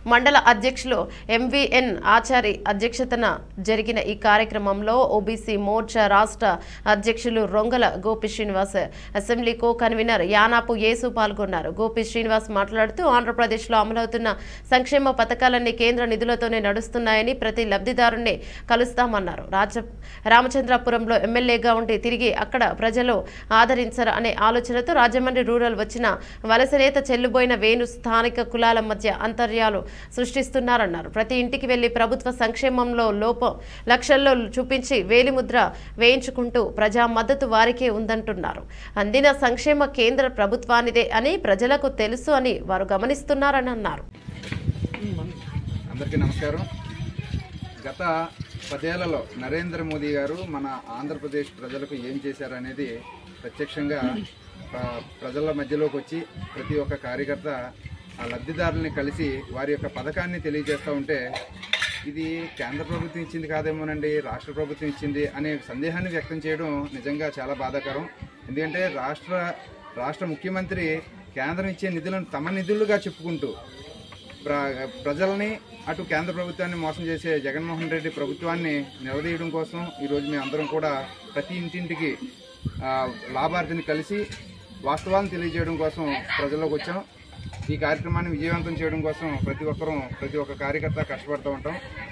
మండల అధ్యక్షులు ఎంవిఎన్ ఆచారి అధ్యక్షతన జరిగిన ఈ కార్యక్రమంలో ఓబీసీ మోర్చా రాష్ట్ర అధ్యక్షులు Rongala Gopi Srinivas, assembly co convener Yanapu Yesu పాల్గొన్నారు. గోపి శ్రీనివాస్ మాట్లాడుతూ ఆంధ్రప్రదేశ్లో అమలవుతున్న సంక్షేమ పథకాలన్నీ కేంద్ర నిధులతోనే నడుస్తున్నాయని, ప్రతి లబ్ధిదారుణ్ణి కలుస్తామన్నారు. రామచంద్రపురంలో ఎమ్మెల్యేగా ఉండి తిరిగి అక్కడ ప్రజలు ఆదరించరు అనే ఆలోచనతో రాజమండ్రి రూరల్ వచ్చిన వలస నేత చెల్లుబోయిన వేణు స్థానిక కులాల మధ్య అంతర్యాలు సృష్టిస్తున్నారన్నారు. ప్రతి ఇంటికి వెళ్లి ప్రభుత్వ సంక్షేమంలో లోపం లక్షల్లో చూపించి వేలిముద్ర వేయించుకుంటూ ప్రజా మద్దతు వారికే ఉందంటున్నారు. అందిన సంక్షేమ కేంద్ర ప్రభుత్వానిదే అని ప్రజలకు తెలుసు అని వారు గమనిస్తున్నారని అన్నారు. అందరికీ నమస్కారం. గత 10 ఏళ్లలో నరేంద్ర మోదీ గారు మన ఆంధ్రప్రదేశ్ ప్రజలకు ఏం చేశారనేది ప్రత్యక్షంగా ప్రజల మధ్యలోకి వచ్చి ప్రతి ఒక్క కార్యకర్త ఆ లబ్ధిదారుల్ని కలిసి వారి యొక్క పథకాన్ని తెలియజేస్తూ ఉంటే ఇది కేంద్ర ప్రభుత్వం ఇచ్చింది కాదేమోనండి, రాష్ట్ర ప్రభుత్వం ఇచ్చింది అనే సందేహాన్ని వ్యక్తం చేయడం నిజంగా చాలా బాధాకరం. ఎందుకంటే రాష్ట్ర ముఖ్యమంత్రి కేంద్రం ఇచ్చే నిధులను తమ నిధులుగా చెప్పుకుంటూ ప్రజల్ని అటు కేంద్ర ప్రభుత్వాన్ని మోసం చేసే జగన్మోహన్ రెడ్డి ప్రభుత్వాన్ని నిలదీయడం కోసం ఈరోజు మేము అందరం కూడా ప్రతి ఇంటింటికి లాభార్థిని కలిసి వాస్తవాలను తెలియజేయడం కోసం ప్రజల్లోకి వచ్చాం. ఈ కార్యక్రమాన్ని విజయవంతం చేయడం కోసం ప్రతి ఒక్క కార్యకర్త కష్టపడుతూ ఉంటాం.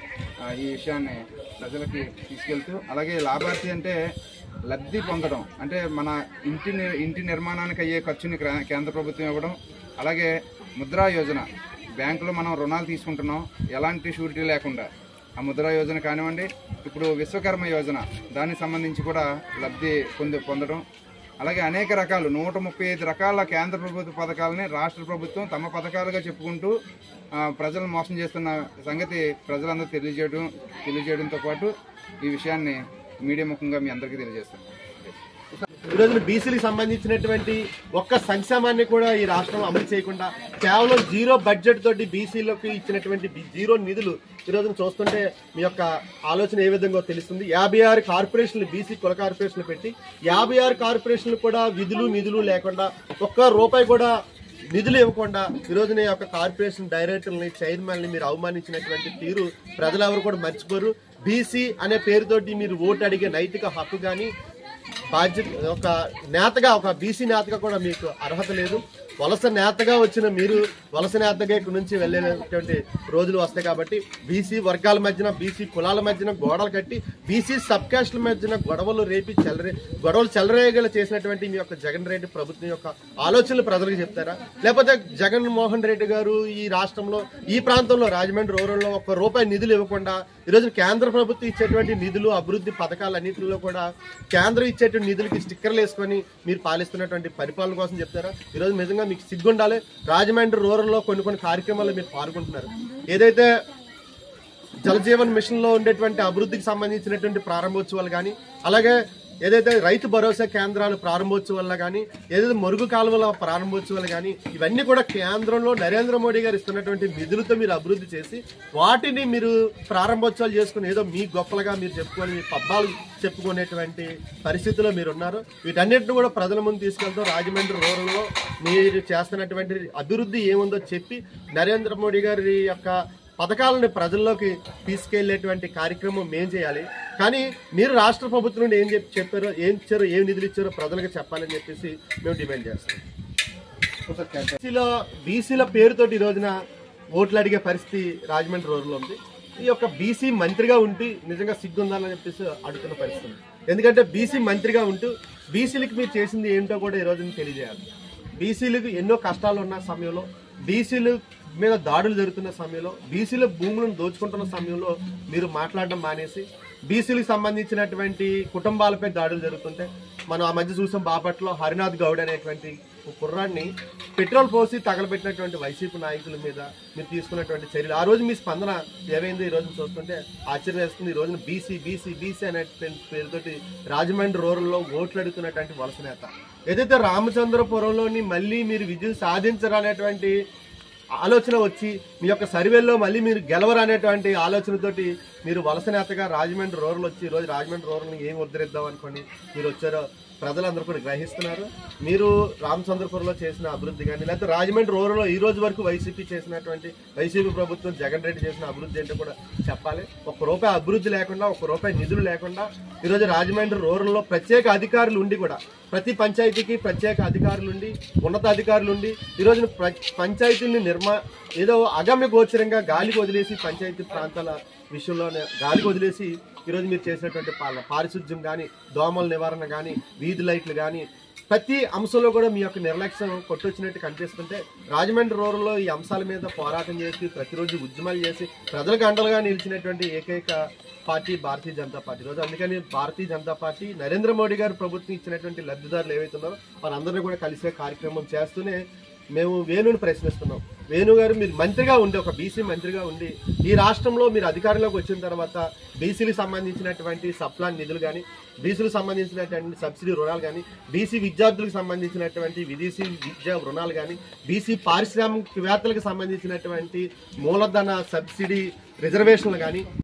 ఈ విషయాన్ని ప్రజలకి తీసుకెళ్తూ, అలాగే లాభార్థి అంటే లబ్ధి పొందడం అంటే మన ఇంటి నిర్మాణానికి అయ్యే ఖర్చుని కేంద్ర ప్రభుత్వం ఇవ్వడం, అలాగే ముద్రా యోజన బ్యాంకులో మనం రుణాలు తీసుకుంటున్నాం ఎలాంటి షూరిటీ లేకుండా, ఆ ముద్రా యోజన కానివ్వండి, ఇప్పుడు విశ్వకర్మ యోజన దానికి సంబంధించి కూడా లబ్ధి పొందడం, అలాగే అనేక రకాలు 135 రకాల కేంద్ర ప్రభుత్వ పథకాలని రాష్ట్ర ప్రభుత్వం తమ పథకాలుగా చెప్పుకుంటూ ప్రజలను మోసం చేస్తున్న సంగతి ప్రజలందరూ తెలియజేయడంతో పాటు ఈ విషయాన్ని మీడియా ముఖంగా మీ అందరికీ తెలియజేస్తాం. ఈరోజు బీసీలకు సంబంధించినటువంటి ఒక్క సంక్షేమాన్ని కూడా ఈ రాష్ట్రంలో అమలు చేయకుండా కేవలం జీరో బడ్జెట్ తోటి బీసీలకు ఇచ్చినటువంటి జీరో నిధులు ఈరోజు చూస్తుంటే మీ యొక్క ఆలోచన ఏ విధంగా తెలుస్తుంది. 56 కార్పొరేషన్లు బీసీ కుల కార్పొరేషన్లు పెట్టి 56 కార్పొరేషన్లు కూడా నిధులు లేకుండా ఒక్క రూపాయి కూడా నిధులు ఇవ్వకుండా ఈరోజున ఈ యొక్క కార్పొరేషన్ డైరెక్టర్ని చైర్మన్ని మీరు అవమానించినటువంటి తీరు ప్రజలెవరు కూడా మర్చిపోరు. బీసీ అనే పేరుతోటి మీరు ఓటు అడిగే నైతిక హక్కు కానీ బాధ్యత ఒక బీసీ నేతగా కూడా మీకు అర్హత లేదు. వలస నేతగా వచ్చిన మీరు వలస నేతగా ఇక్కడి నుంచి వెళ్ళేటువంటి రోజులు వస్తాయి. కాబట్టి బీసీ వర్గాల మధ్యన బీసీ కులాల మధ్యన గోడలు కట్టి బీసీ సబ్ కాస్ట్ల మధ్యన గొడవలు చెలరేగలు చేసినటువంటి మీ యొక్క జగన్ రెడ్డి ప్రభుత్వం యొక్క ఆలోచనలు ప్రజలకు చెప్తారా? లేకపోతే జగన్మోహన్ రెడ్డి గారు ఈ రాష్ట్రంలో ఈ ప్రాంతంలో రాజమండ్రి రూరల్లో ₹1 నిధులు ఇవ్వకుండా ఈరోజు కేంద్ర ప్రభుత్వం ఇచ్చేటువంటి నిధులు అభివృద్ధి పథకాలన్నింటిలో కూడా కేంద్రం ఇచ్చేటువంటి నిధులకి స్టిక్కర్లు వేసుకొని మీరు పాలిస్తున్నటువంటి పరిపాలన కోసం చెప్తారా? ఈరోజు నిజంగా మీకు సిగ్గుండాలి. రాజమండ్రి రూరల్లో కొన్ని కార్యక్రమాల్లో మీరు పాల్గొంటున్నారు. ఏదైతే జలజీవన్ మిషన్ లో ఉండేటువంటి అభివృద్ధికి సంబంధించినటువంటి ప్రారంభోత్సవాలు కానీ, అలాగే ఏదైతే రైతు భరోసా కేంద్రాలు ప్రారంభోత్సవాల్లో కానీ, ఏదైతే మురుగు కాలువల ప్రారంభోత్సవాలు కానీ, ఇవన్నీ కూడా కేంద్రంలో నరేంద్ర మోడీ గారు ఇస్తున్నటువంటి నిధులతో మీరు అభివృద్ధి చేసి వాటిని మీరు ప్రారంభోత్సవాలు చేసుకుని ఏదో మీ గొప్పలుగా మీరు చెప్పుకొని మీ పబ్బాలు చెప్పుకునేటువంటి పరిస్థితిలో మీరు ఉన్నారు. వీటన్నిటిని కూడా ప్రజల ముందు తీసుకెళ్తాం. రాజమండ్రి రూరల్లో మీరు చేస్తున్నటువంటి అభివృద్ధి ఏముందో చెప్పి నరేంద్ర మోడీ గారి యొక్క పథకాలను ప్రజల్లోకి తీసుకెళ్లేటువంటి కార్యక్రమం మేం చేయాలి. కానీ మీరు రాష్ట్ర ప్రభుత్వం నుండి ఏం చెప్పారో, ఏం ఇచ్చారో, ఏం నిధులు ఇచ్చారో ప్రజలకు చెప్పాలని చెప్పేసి మేము డిమాండ్ చేస్తాం. బీసీల పేరుతోటి ఈ రోజున ఓట్లు అడిగే పరిస్థితి రాజమండ్రి రూరల్లో ఉంది. ఈ యొక్క బీసీ మంత్రిగా ఉంటూ నిజంగా సిగ్గుందని చెప్పేసి అడుగుతున్న పరిస్థితి. ఎందుకంటే బీసీ మంత్రిగా ఉంటూ బీసీలకు మీరు చేసింది ఏంటో కూడా ఈ రోజున తెలియజేయాలి. బీసీలకు ఎన్నో కష్టాలు ఉన్న సమయంలో, బీసీలు మీద దాడులు జరుగుతున్న సమయంలో, బీసీల భూములను దోచుకుంటున్న సమయంలో మీరు మాట్లాడడం మానేసి బీసీలకు సంబంధించినటువంటి కుటుంబాలపై దాడులు జరుగుతుంటే మనం ఆ మధ్య చూసాం. బాపట్లో హరినాథ్ గౌడ్ అనేటువంటి కుర్రాన్ని పెట్రోల్ పోసి తగలబెట్టినటువంటి వైసీపీ నాయకుల మీద మీరు తీసుకున్నటువంటి చర్యలు, ఆ రోజు మీ స్పందన ఏమైందో ఈ రోజు చూస్తుంటే ఆశ్చర్యం వేస్తుంది. ఈ రోజున బీసీ అనేటువంటి పేరుతోటి రాజమండ్రి రూరల్లో ఓట్లు అడుగుతున్నటువంటి వలస నేత, ఏదైతే రామచంద్రపురంలోని మళ్ళీ మీరు విజయం సాధించాలనేటువంటి ఆలోచన వచ్చి మీ యొక్క సర్వేల్లో మళ్ళీ మీరు గెలవరనేటువంటి ఆలోచనతోటి మీరు వలస నేతగా రాజమండ్రి రూరల్ వచ్చి ఈరోజు రాజమండ్రి రూరల్ని ఏం ఉద్ధరిద్దాం అనుకోని మీరు వచ్చారో ప్రజలందరూ కూడా గ్రహిస్తున్నారు. మీరు రామచంద్రపురంలో చేసిన అభివృద్ధి కానీ, లేకపోతే రాజమండ్రి రూరల్లో ఈ రోజు వరకు వైసీపీ ప్రభుత్వం జగన్ రెడ్డి చేసిన అభివృద్ధి ఏంటో కూడా చెప్పాలి. ₹1 అభివృద్ధి లేకుండా, ₹1 నిధులు లేకుండా ఈరోజు రాజమండ్రి రూరల్లో ప్రత్యేక అధికారులు ఉండి కూడా, ప్రతి పంచాయతీకి ప్రత్యేక అధికారులు ఉండి, ఉన్నత అధికారులు ఉండి ఈరోజు పంచాయతీని ఏదో అగమ్య గోచరంగా గాలికి వదిలేసి, పంచాయతీ ప్రాంతాల విషయంలోనే గాలికి వదిలేసి ఈరోజు మీరు చేసినటువంటి పారిశుద్ధ్యం కానీ, దోమల నివారణ కానీ, వీధి లైట్లు కానీ, ప్రతి అంశంలో కూడా మీ యొక్క నిర్లక్ష్యం కొట్టొచ్చినట్టు కనిపిస్తుంటే, రాజమండ్రి రూరల్లో ఈ అంశాల మీద పోరాటం చేసి, ప్రతిరోజు ఉద్యమాలు చేసి ప్రజలకు అండలుగా నిలిచినటువంటి ఏకైక పార్టీ భారతీయ జనతా పార్టీ. ఈరోజు అందుకని భారతీయ జనతా పార్టీ నరేంద్ర మోడీ గారు ప్రభుత్వం ఇచ్చినటువంటి లబ్ధిదారులు ఏవైతే ఉన్నారో వారందరినీ కూడా కలిసే కార్యక్రమం చేస్తూనే మేము వేణుని ప్రశ్నిస్తున్నాం. వేణు గారు, మీరు మంత్రిగా ఉండి, ఒక బీసీ మంత్రిగా ఉండి, ఈ రాష్ట్రంలో మీరు అధికారంలోకి వచ్చిన తర్వాత బీసీలకు సంబంధించినటువంటి సప్లాన్ నిధులు కానీ, బీసీలకు సంబంధించినటువంటి సబ్సిడీ రుణాలు కానీ, బీసీ విద్యార్థులకు సంబంధించినటువంటి విదేశీ విద్యా రుణాలు కానీ, బీసీ పారిశ్రామికవేత్తలకు సంబంధించినటువంటి మూలధన సబ్సిడీ రిజర్వేషన్లు కానీ